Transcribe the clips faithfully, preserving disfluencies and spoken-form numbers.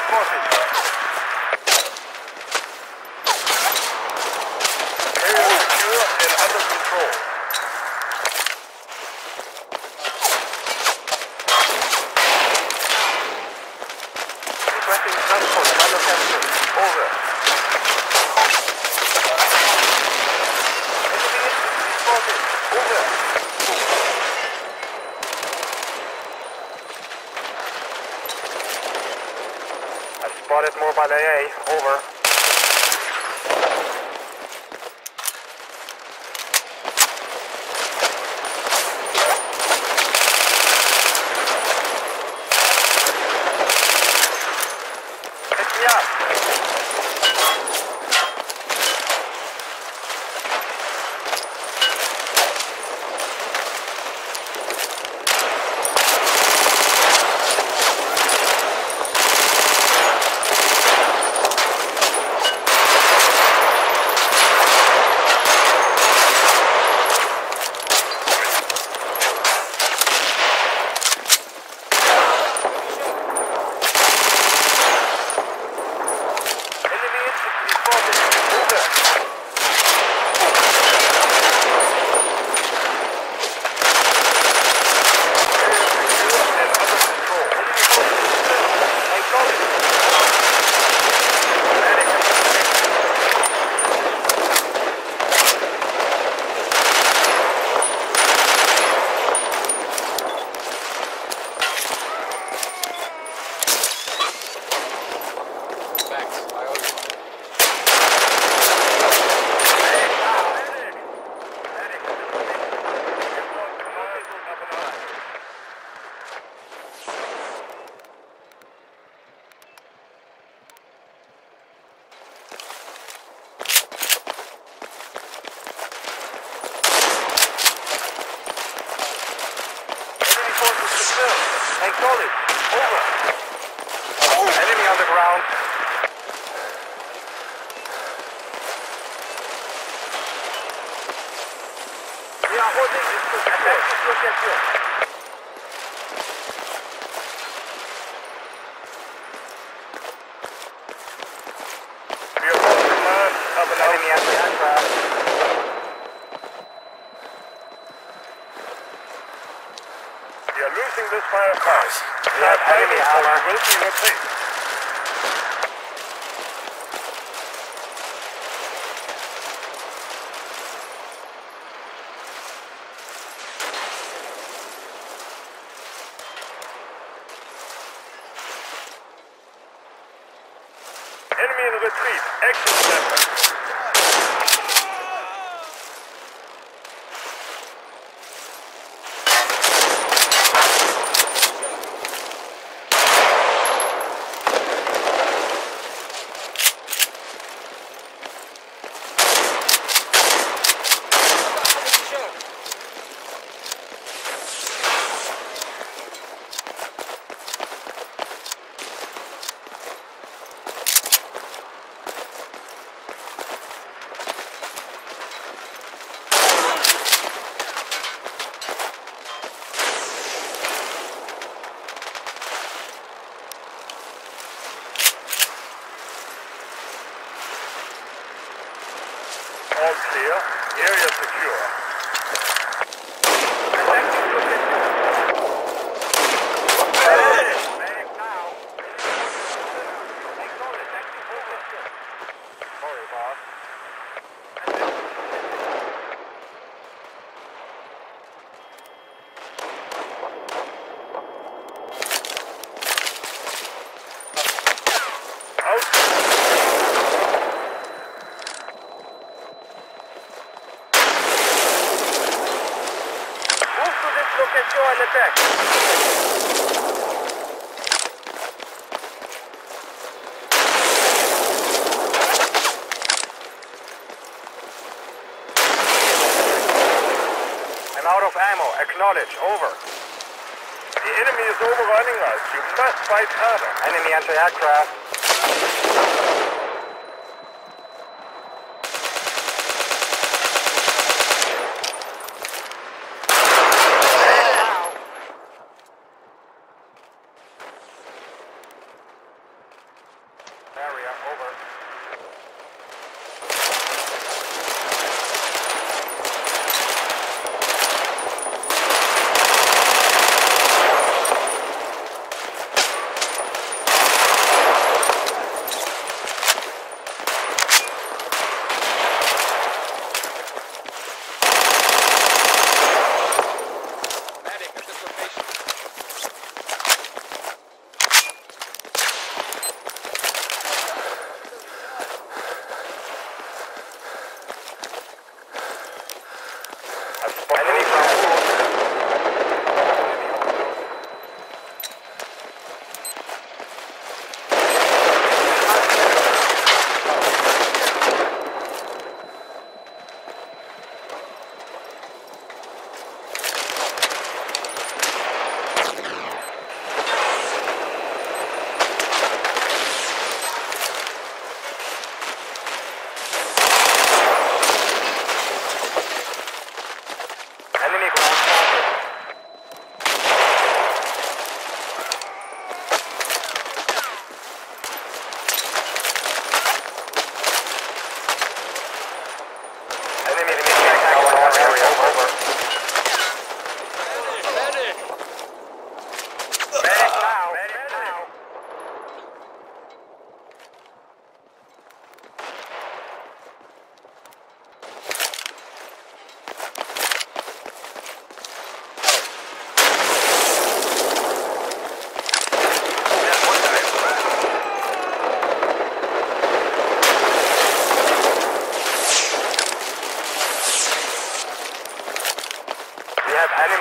spotted. Area secure and under control. Requesting transport by location. Over. Enemy infantry spotted. Over. I've spotted Mobile A A. Over. Pick me up. Enemy infantry spotted. Over. Area secure and under control. Enemy forces I got it. Medic. Thanks. I owe you. Enemy forces confirmed. Acknowledged. Over. Enemy on the ground. We are holding this position. Attack this location. We are on command of an enemy anti-aircraft. We are losing this firepower. We have enemy armor. Will be replaced. Enemy in retreat. Exit center. All clear. Area secure. Attacking position. Back now. Acknowledge active position. Sorry, boss. Out. Move to this location and attack. I'm out of ammo. Acknowledge. Over. The enemy is overrunning us. You must fight harder. Enemy anti-aircraft.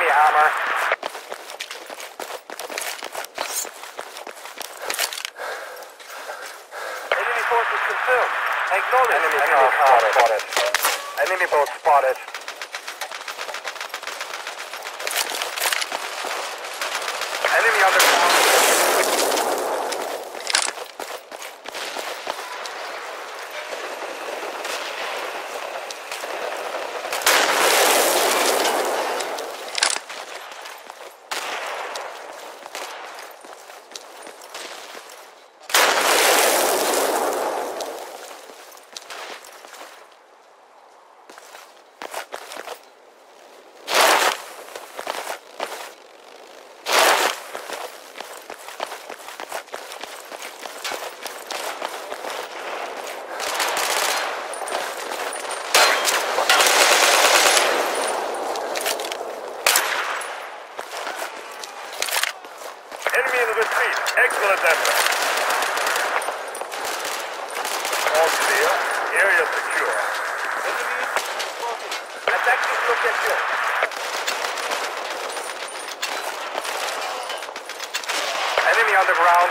Enemy armor. Enemy forces confirmed. Acknowledge. Enemy, enemy car spotted. spotted. Enemy boat spotted. Enemy on the ground. Enemy in retreat. Excellent effort. All clear. Area secure. Enemy spotted. Attack this location. Enemy on the ground.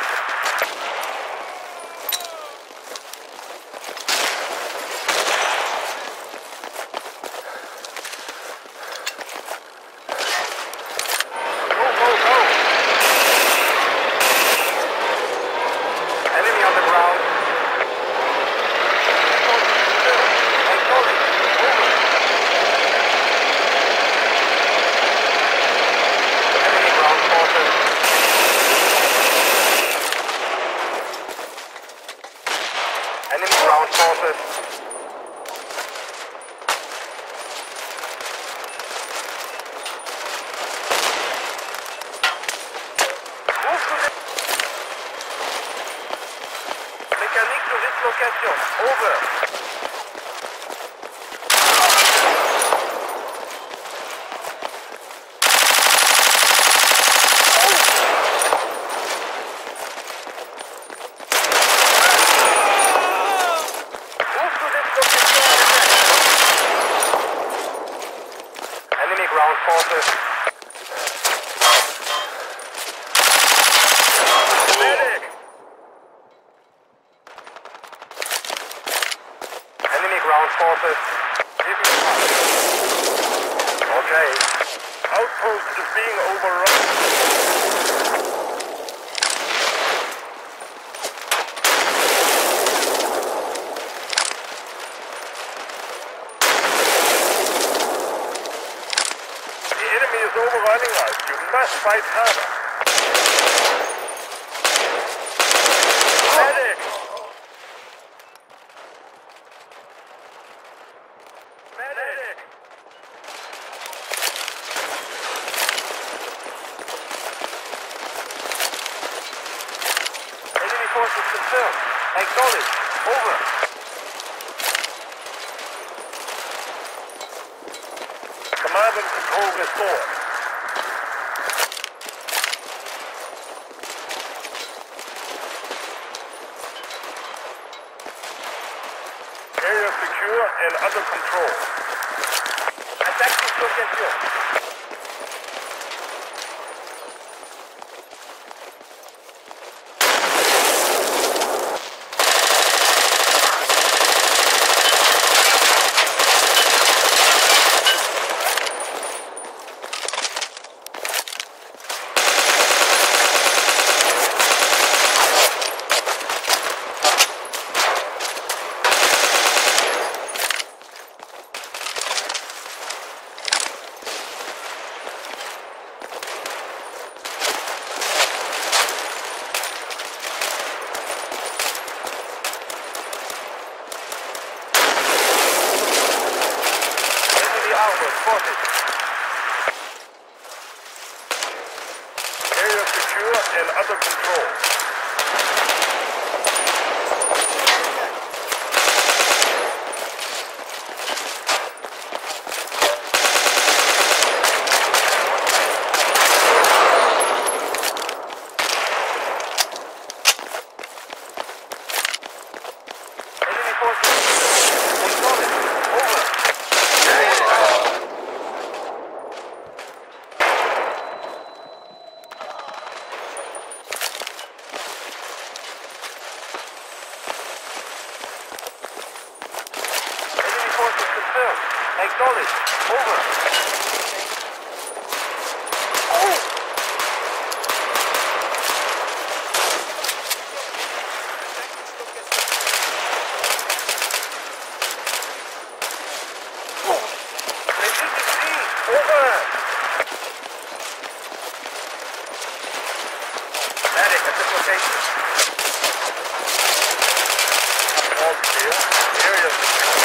Enemy ground forces. Move to the... Mécanique to this location. Over. Enemy ground forces. Medic! Enemy ground forces. Okay. Outpost is being overrun. Overrunning us. You must fight harder. Medic! Medic! Enemy forces confirmed. Acknowledge. Over. Command and control restored. Area secure and under control. Attack this location. Spotted. Area secure and under control. Enemy forces. Acknowledged. Over. Over. Oh! Over! Medic at this location. All clear. Area secure.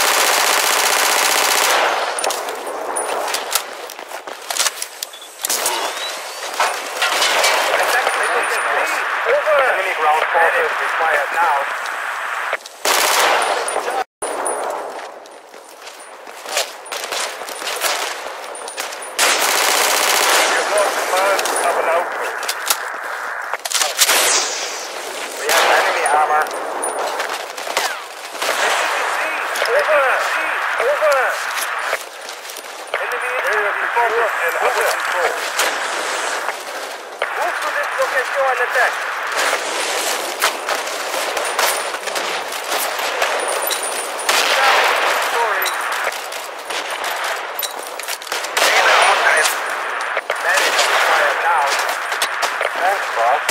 Over! Enemy ground forces required now. Armor. Over! Over! Enemy area before and under control. Move to this location and attack. Sorry. Manage to fire now. Thanks, boss.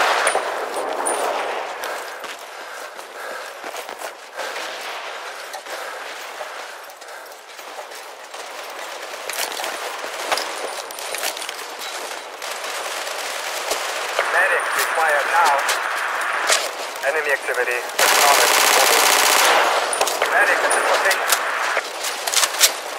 Medic required now. Enemy activity. Acknowledged. Over. Medic at this location.